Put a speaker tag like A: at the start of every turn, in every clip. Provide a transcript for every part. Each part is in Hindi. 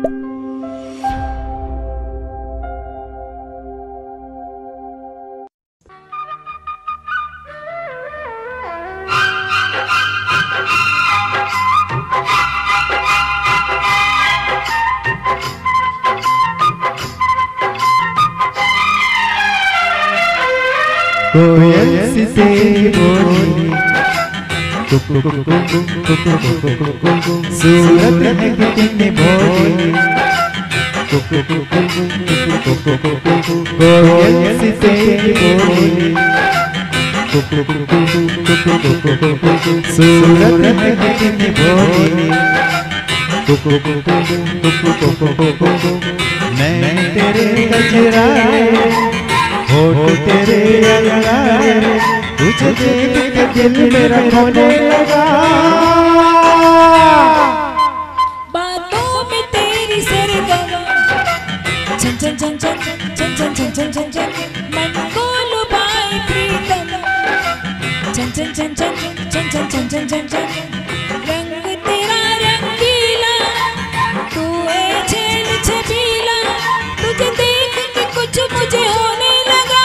A: कोयल से बोली सूरत है कितनी भोली कोयल से बोली सूरत है कितनी भोली मैं तेरे गजराए होठ तेरे अंगारे तुझे देख के दिल मेरा होने लगा।
B: बातों में तेरी सरगम छन छन छन छन छन छन छन छन छन छन मन को लुभाए प्रीतम छन छन छन छन छन छन छन छन छन छन रंग तेरा रंगीला तू है छेल छबीला तुझे देख के कुछ मुझे होने लगा।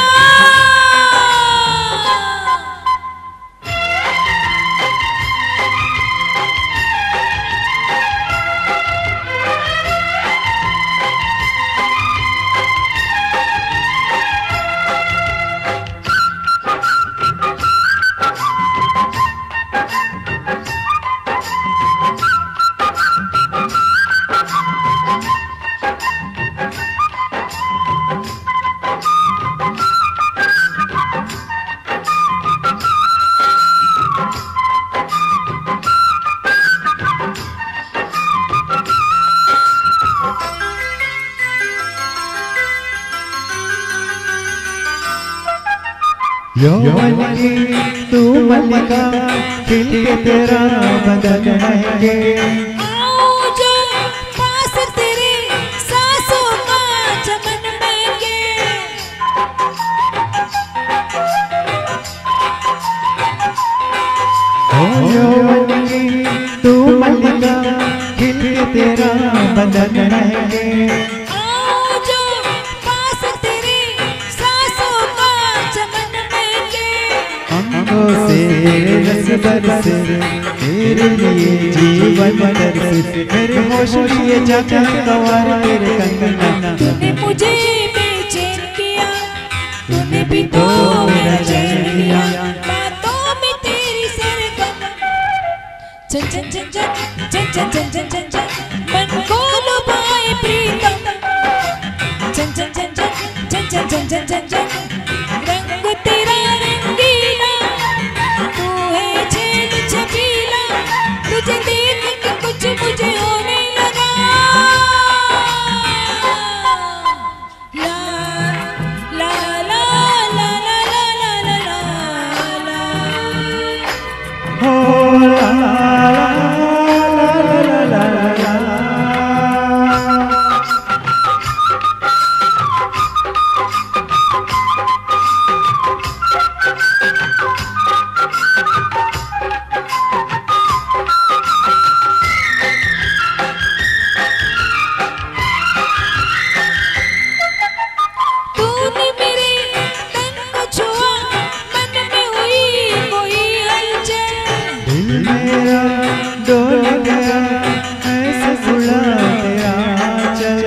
A: यौवन की तू मल्लिका खिल के तेरा बदन महके
B: आओ जो पास तेरे सांसों का चमन महके
A: यौवन की तू मल्लिका खिल के तेरा बदन महके से रस बरसे तेरे लिए जीवन बरसे मेरे होश लिए जाता गवार तेरे कंगना।
B: तूने मुझे बेचैन किया तूने भी तो मेरा चैन लिया बातों में तेरी सरगम छन छन छन छन छन छन छन छन छन छन मन को लुभाए प्रीतम छन छन छन छन छन छन छन छन छन छन रंग तेरा रंगीला तू है छेद छबीला तुझे देख के कुछ मुझे होने लगा। ला ला ला ला ला ला ला ला ला
A: हो ला ला ला ला ला ला।
B: तूने मेरे तन को छुआ मन में हुई कोई हलचल
A: दिल मेरा डोल गया ऐसे उड़ा तेरा चल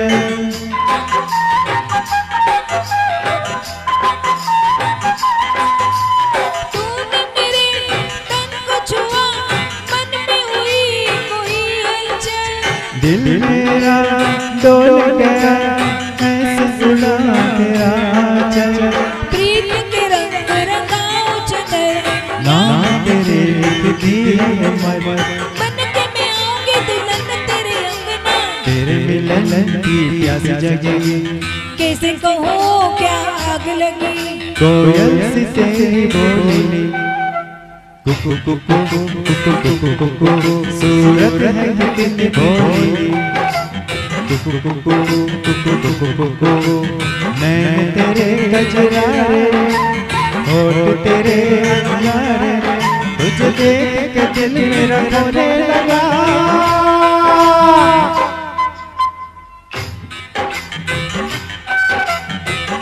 B: तूने मेरे तन को छुआ मन में हुई कोई हलचल
A: दिल मेरा डोल गया ऐसे उड़ा तेरा चल
B: प्रीत के रंग रंगाओ चदर
A: नाम तेरे लिखती है मर
B: बन के मैं आऊंगी दुल्हन तेरे अंगना
A: तेरे मिलन की प्यास जगी
B: कैसे कहूँ क्या आग लगी
A: कोयल सी तेरी बोली कुकु कुकु कुकु कुकु कुकु सूरत है कितनी भोली कुकु कुकु कुकु कुकु कुकु मैं तेरे गजरारे होठ तेरे अंगारे तुझे देख के दिल मेरा होने लगा।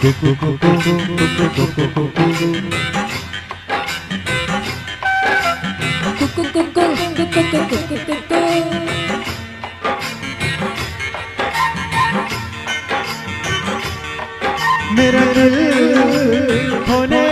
A: मेरा दिल होने